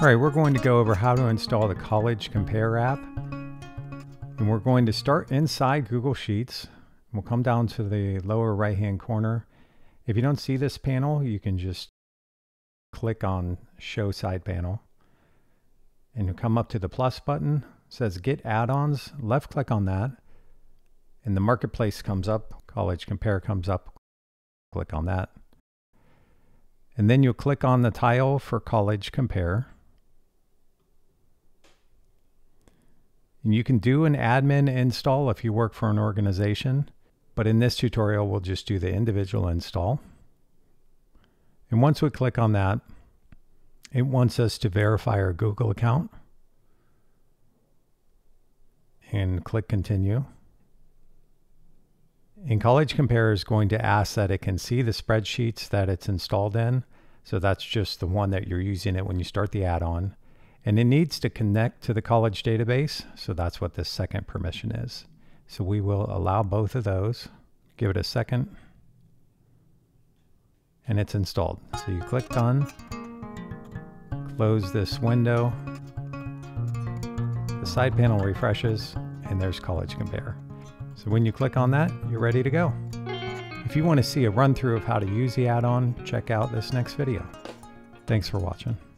All right, we're going to go over how to install the College Compare app. And we're going to start inside Google Sheets. We'll come down to the lower right-hand corner. If you don't see this panel, you can just click on Show Side Panel. And you'll come up to the plus button. It says Get Add-ons. Left click on that. And the Marketplace comes up. College Compare comes up. Click on that. And then you'll click on the tile for College Compare. And you can do an admin install if you work for an organization, but in this tutorial, we'll just do the individual install. And once we click on that, it wants us to verify our Google account. And click Continue. And College Compare is going to ask that it can see the spreadsheets that it's installed in. So that's just the one that you're using it when you start the add-on. And it needs to connect to the college database. So that's what this second permission is. So we will allow both of those. Give it a second. And it's installed. So you click Done. Close this window. The side panel refreshes and there's College Compare. So when you click on that, you're ready to go. If you want to see a run through of how to use the add-on, check out this next video. Thanks for watching.